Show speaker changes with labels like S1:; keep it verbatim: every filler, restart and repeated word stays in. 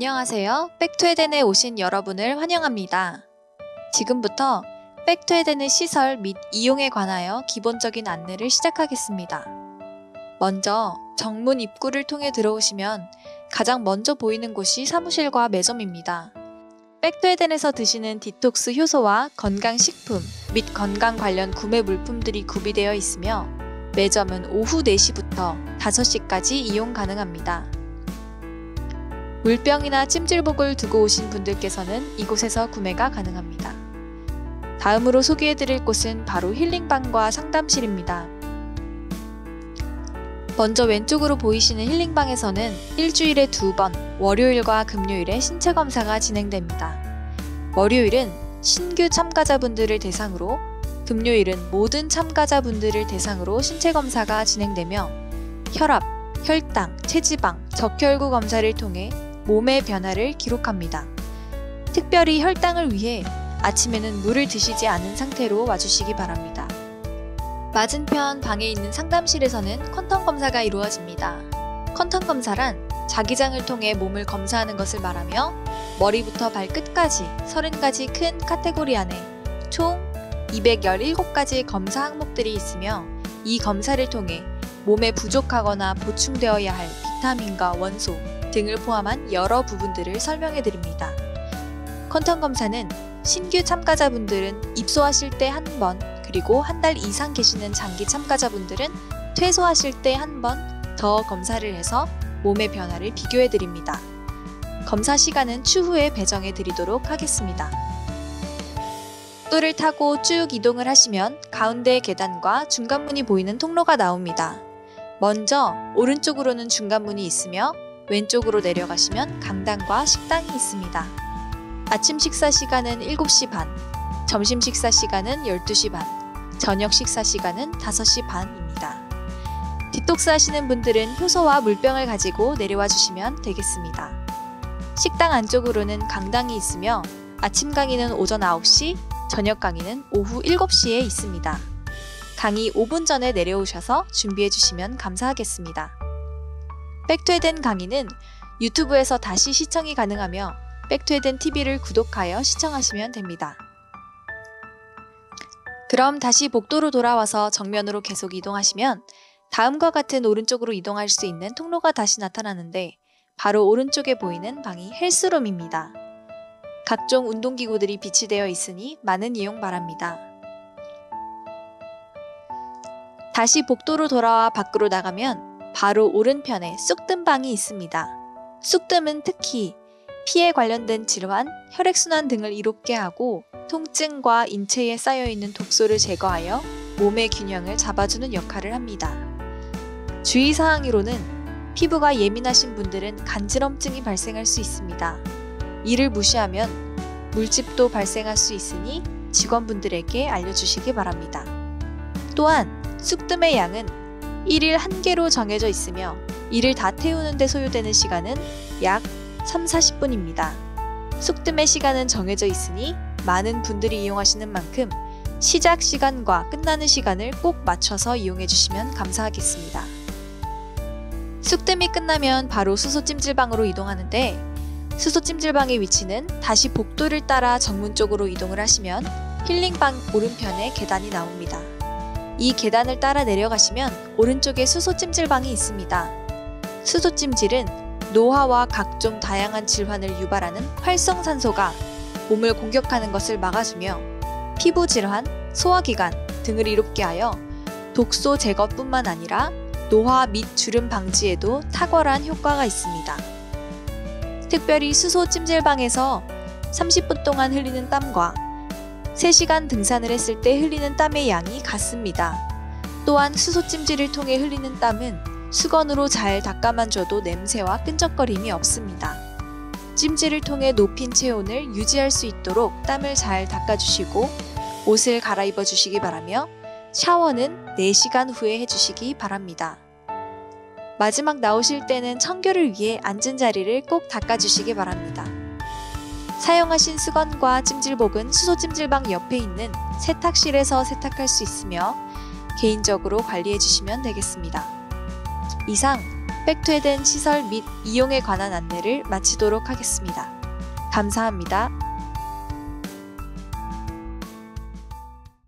S1: 안녕하세요. 백투에덴에 오신 여러분을 환영합니다. 지금부터 백투에덴의 시설 및 이용에 관하여 기본적인 안내를 시작하겠습니다. 먼저 정문 입구를 통해 들어오시면 가장 먼저 보이는 곳이 사무실과 매점입니다. 백투에덴에서 드시는 디톡스 효소와 건강식품 및 건강 관련 구매 물품들이 구비되어 있으며 매점은 오후 네 시부터 다섯 시까지 이용 가능합니다. 물병이나 찜질복을 두고 오신 분들께서는 이곳에서 구매가 가능합니다. 다음으로 소개해드릴 곳은 바로 힐링방과 상담실입니다. 먼저 왼쪽으로 보이시는 힐링방에서는 일주일에 두 번, 월요일과 금요일에 신체 검사가 진행됩니다. 월요일은 신규 참가자분들을 대상으로, 금요일은 모든 참가자분들을 대상으로 신체 검사가 진행되며 혈압, 혈당, 체지방, 적혈구 검사를 통해 몸의 변화를 기록합니다. 특별히 혈당을 위해 아침에는 물을 드시지 않은 상태로 와주시기 바랍니다. 맞은편 방에 있는 상담실에서는 컨텀 검사가 이루어집니다. 컨텀 검사란 자기장을 통해 몸을 검사하는 것을 말하며 머리부터 발끝까지 서른 가지 큰 카테고리 안에 총 이백십칠 가지 검사 항목들이 있으며 이 검사를 통해 몸에 부족하거나 보충되어야 할 비타민과 원소 등을 포함한 여러 부분들을 설명해 드립니다. 컨텀 검사는 신규 참가자분들은 입소하실 때 한 번, 그리고 한 달 이상 계시는 장기 참가자분들은 퇴소하실 때 한 번 더 검사를 해서 몸의 변화를 비교해 드립니다. 검사 시간은 추후에 배정해 드리도록 하겠습니다. 복도를 타고 쭉 이동을 하시면 가운데 계단과 중간문이 보이는 통로가 나옵니다. 먼저 오른쪽으로는 중간문이 있으며 왼쪽으로 내려가시면 강당과 식당이 있습니다. 아침 식사 시간은 일곱 시 반, 점심 식사 시간은 열두 시 반, 저녁 식사 시간은 다섯 시 반입니다. 디톡스 하시는 분들은 효소와 물병을 가지고 내려와 주시면 되겠습니다. 식당 안쪽으로는 강당이 있으며 아침 강의는 오전 아홉 시, 저녁 강의는 오후 일곱 시에 있습니다. 강의 오 분 전에 내려오셔서 준비해 주시면 감사하겠습니다. 백투에덴 강의는 유튜브에서 다시 시청이 가능하며 백투에덴 티비를 구독하여 시청하시면 됩니다. 그럼 다시 복도로 돌아와서 정면으로 계속 이동하시면 다음과 같은 오른쪽으로 이동할 수 있는 통로가 다시 나타나는데 바로 오른쪽에 보이는 방이 헬스룸입니다. 각종 운동기구들이 비치되어 있으니 많은 이용 바랍니다. 다시 복도로 돌아와 밖으로 나가면 바로 오른편에 쑥뜸방이 있습니다. 쑥뜸은 특히 피에 관련된 질환, 혈액순환 등을 이롭게 하고 통증과 인체에 쌓여있는 독소를 제거하여 몸의 균형을 잡아주는 역할을 합니다. 주의사항으로는 피부가 예민하신 분들은 간지럼증이 발생할 수 있습니다. 이를 무시하면 물집도 발생할 수 있으니 직원분들에게 알려주시기 바랍니다. 또한 쑥뜸의 양은 일일 한 개로 정해져 있으며 이를 다 태우는 데 소요되는 시간은 약 삼, 사십 분입니다. 쑥뜸의 시간은 정해져 있으니 많은 분들이 이용하시는 만큼 시작 시간과 끝나는 시간을 꼭 맞춰서 이용해 주시면 감사하겠습니다. 쑥뜸이 끝나면 바로 수소찜질방으로 이동하는데 수소찜질방의 위치는 다시 복도를 따라 정문 쪽으로 이동을 하시면 힐링방 오른편에 계단이 나옵니다. 이 계단을 따라 내려가시면 오른쪽에 수소찜질방이 있습니다. 수소찜질은 노화와 각종 다양한 질환을 유발하는 활성산소가 몸을 공격하는 것을 막아주며 피부질환, 소화기관 등을 이롭게 하여 독소 제거뿐만 아니라 노화 및 주름 방지에도 탁월한 효과가 있습니다. 특별히 수소 찜질방에서 삼십 분 동안 흘리는 땀과 세 시간 등산을 했을 때 흘리는 땀의 양이 같습니다. 또한 수소 찜질을 통해 흘리는 땀은 수건으로 잘 닦아만 줘도 냄새와 끈적거림이 없습니다. 찜질을 통해 높인 체온을 유지할 수 있도록 땀을 잘 닦아주시고 옷을 갈아입어 주시기 바라며 샤워는 네 시간 후에 해주시기 바랍니다. 마지막 나오실 때는 청결을 위해 앉은 자리를 꼭 닦아주시기 바랍니다. 사용하신 수건과 찜질복은 수소찜질방 옆에 있는 세탁실에서 세탁할 수 있으며 개인적으로 관리해 주시면 되겠습니다. 이상 백투에덴 시설 및 이용에 관한 안내를 마치도록 하겠습니다. 감사합니다.